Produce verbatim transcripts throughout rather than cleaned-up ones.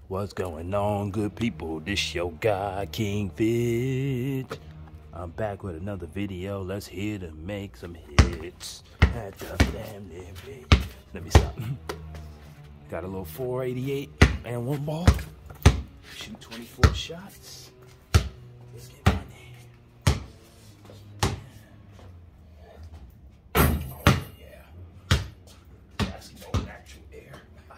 What's going on, good people? This your guy, King Fit. I'm back with another video. Let's hit and make some hits. At the damn damn rate. Let me stop. Got a little four eighty-eight and one ball. Shoot twenty-four shots. Let's get money. Oh yeah. That's no natural air.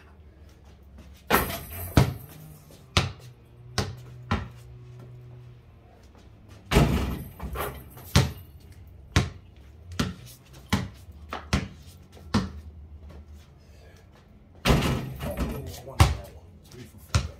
One, three for four.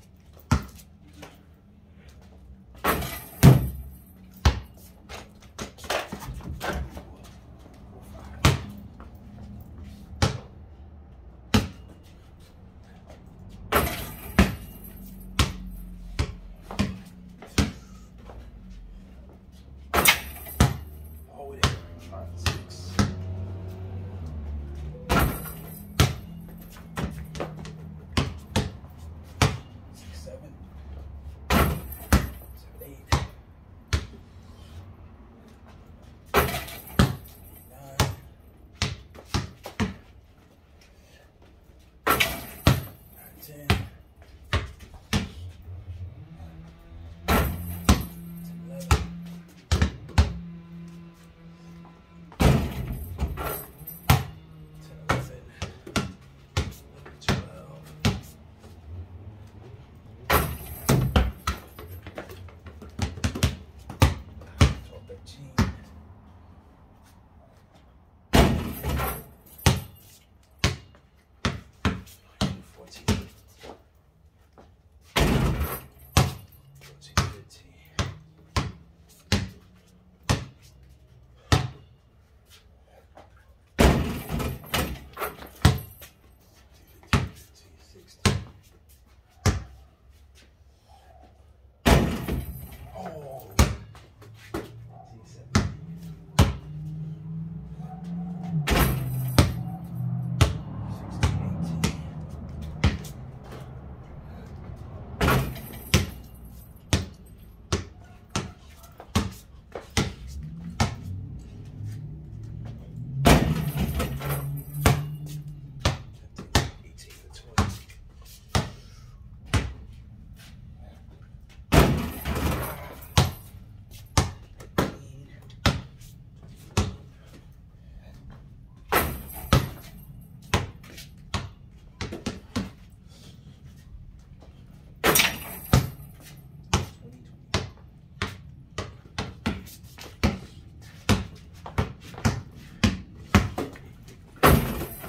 Oh, yeah. Five, six. ten, eleven, twelve, thirteen, fourteen.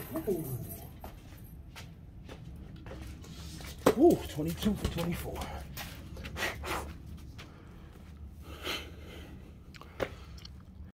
Ooh, twenty-two for twenty-four.